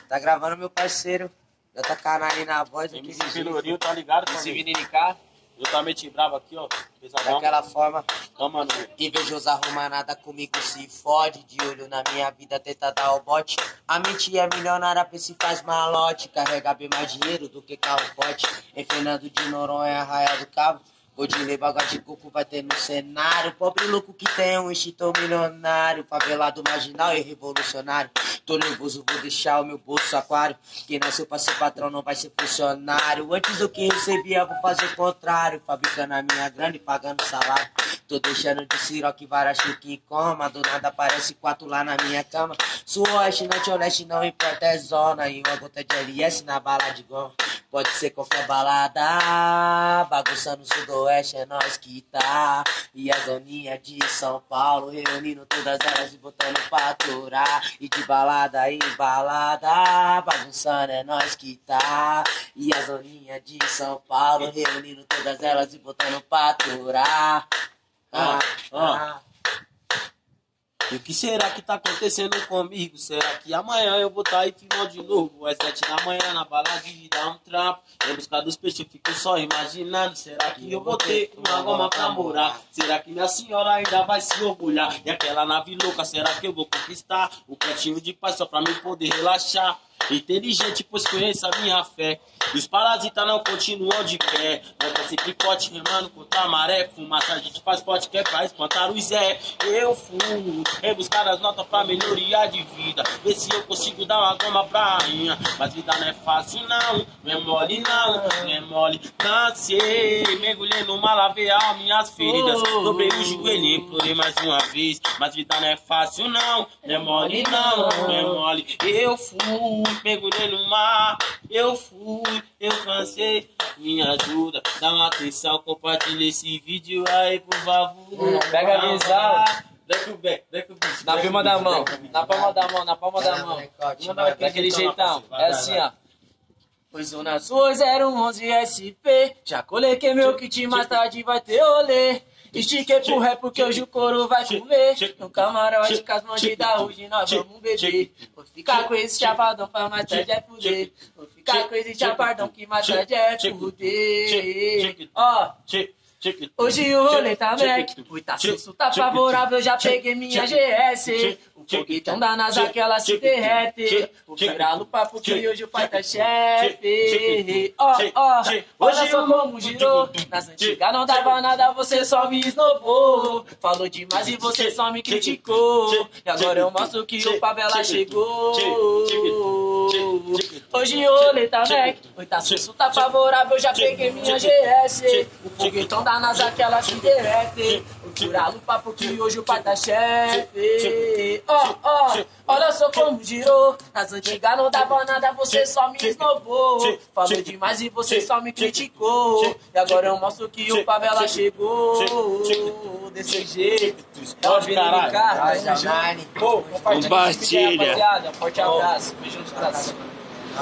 Tá gravando meu parceiro. Já tá canal na voz aqui. MC Pelourinho, tá ligado? Esse menino cá. Totalmente bravo aqui, ó. Pesadão. Daquela forma. Toma no... Invejoso arruma nada comigo, se fode. De olho na minha vida, tenta dar o bote. A mente é milionária, se faz malote. Carrega bem mais dinheiro do que carro forte. Em Fernando de Noronha, Arraial do Cabo. Vou de ler bagulho de coco, vai ter no cenário. Pobre louco que tem um instinto milionário. Favelado, marginal e revolucionário. Tô nervoso, vou deixar o meu bolso aquário. Quem nasceu pra ser patrão não vai ser funcionário. Antes do que recebia, vou fazer o contrário. Fabricando a minha grana e pagando salário. Tô deixando de siroque, várias que coma. Do nada aparece 4 lá na minha cama. Suoeste, norte, honesto, não importa, é zona. E uma gota de LS na bala de goma. Pode ser qualquer balada, bagunçando o sudoeste, é nós que tá. E a zoninha de São Paulo, reunindo todas elas e botando pra aturar. E de balada em balada, bagunçando é nós que tá. E a zoninha de São Paulo, reunindo todas elas e botando pra aturar. E o que será que tá acontecendo comigo? Será que amanhã eu vou tá aí final de novo? Às 7 da manhã na balada de dar um trampo. Em busca dos peixes eu fico só imaginando. Será que eu vou ter uma goma pra morar? Será que minha senhora ainda vai se orgulhar? E aquela nave louca, será que eu vou conquistar? O cantinho de paz só pra mim poder relaxar. Inteligente, pois conheço a minha fé. E os parasitas não continuam de pé. Nós tá sempre forte, remando contra a maré. Fumaça a gente faz forte, que é pra espantar os Zé. Eu fui em buscar as notas pra melhoria de vida. Ver se eu consigo dar uma goma pra rainha. Mas vida não é fácil não, não é mole não, não é mole. Cansei, mergulhei no mar, lavei as minhas feridas. Dobrei o joelho e implorei mais uma vez. Mas vida não é fácil não, não é mole não, não é mole. Eu fui, mergulhei no mar, eu fui, eu cansei, me ajuda, dá uma atenção, compartilha esse vídeo aí, por favor. Pega a visão. Desce o beco, Na palma da mão, na palma da mão, na palma da mão. Daquele jeitão, é assim, ó. Pois Zona Sul 011 SP, já coloquei meu kit, mais tarde vai ter olê. Estiquei pro ré porque hoje o couro vai comer. No camarote com as bandidas, hoje nós vamos beber. Vou ficar com esse chapadão pra mais tarde é fuder. Vou ficar com esse chapadão que mais tarde é fuder. Ó, hoje o rolê tá Mac, o Tassusso tá favorável, já peguei minha GS. O foguetão da NASA que ela se derrete. Vou virar no papo que hoje o pai tá chefe. Olha só como girou. Nas antigas não dava nada, você só me esnobou. Falou demais e você só me criticou. E agora eu mostro que o favela chegou. Hoje o rolê tá Mac, o Tassusso tá favorável, já peguei minha GS. O foguetão da NASA que ela se derrete. Vou virar no papo que hoje o pai tá chefe. Olha só como girou. Nas antigas não dava nada, você só me esnobou. Falou demais e você só me criticou. E agora eu mostro que o favela chegou. Desse jeito. Caralho. Compartilha esse vídeo aí, rapaziada. Forte abraço. Beijo no coração.